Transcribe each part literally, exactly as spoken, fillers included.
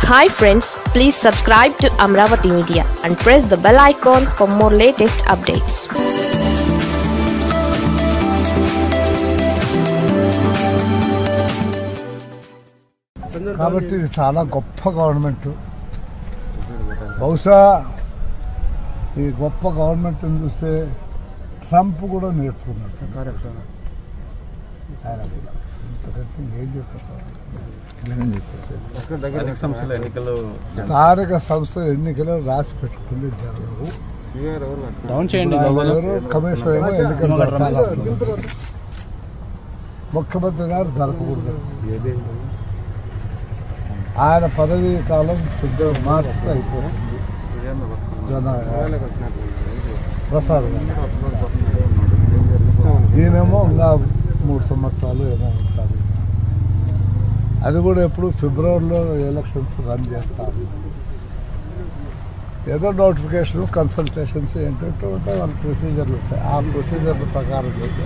Hi friends, please subscribe to Amravati Media and press the bell icon for more latest updates. కాబట్టి ఇది చాలా గొప్ప government. బహుశా ఈ గొప్ప గవర్నమెంట్ చూస్తే ట్రంప్ కూడా నేర్చుకున్నాడు. ఆయన కూడా ఇంతకంటే ఏం చెప్పారు. స్థానిక సంస్థల ఎన్నికలు రాసి పెట్టుకుంటే జరగవు. కమిషనర్ ఏమో ఎన్నికలు ముఖ్యమంత్రి గారు జరపకూడదు. ఆయన పదవీ కాలం పెద్ద మార్పు అయిపోతుంది. జన ప్రసాద్ ఈయనేమో ఇంకా మూడు సంవత్సరాలు ఏమో ఉంటారు. అది కూడా ఎప్పుడు ఫిబ్రవరిలో ఎలక్షన్స్ రన్ చేస్తారు. ఏదో నోటిఫికేషన్ కన్సల్టేషన్స్ ఏంటంటే ఉంటాయి, వాళ్ళ ప్రొసీజర్లు ఉంటాయి. ఆ ప్రొసీజర్ల ప్రకారం చేసి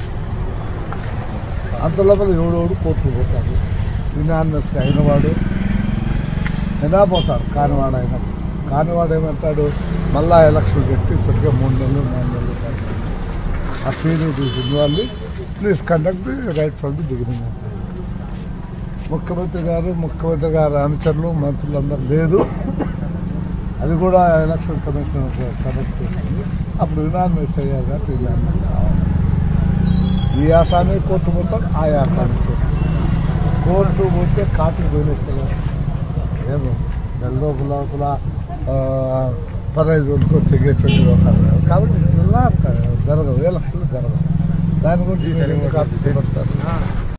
అంతలోపల ఎవడోడు కోర్టుకు పోతాడు. యునానిమస్గా అయినవాడు ఎలా పోతాడు. కానివాడు అయినప్పుడు కానివాడు ఏమంటాడు, మళ్ళా ఎలక్షన్ పెట్టి ఇప్పటికే మూడు నెలలు నాలుగు నెలలు కాదు. ఆ period involve please conduct the right from the beginning అంటారు. ముఖ్యమంత్రి గారు ముఖ్యమంత్రి గారు అనుచరులు మంత్రులందరూ లేదు. అది కూడా ఎలక్షన్ కమిషన్ కండక్ట్ చేసింది. అప్పుడు యునానిమస్ అయ్యారు కాబట్టి యునానిమస్ కావాలి. ఈ ఆసామి కోర్టు పోతాడు, ఆ ఆసామి కోర్టు పోతే కాటుకు పోయినట్టుగా ఏమో నెల లోపల లోపల పదహైదు వరకు తెగేటువంటి వ్యవహారం కాబట్టి జరగవు, ఎలక్షన్లు జరగవు. దాని గురించి కాపీ పడతారు.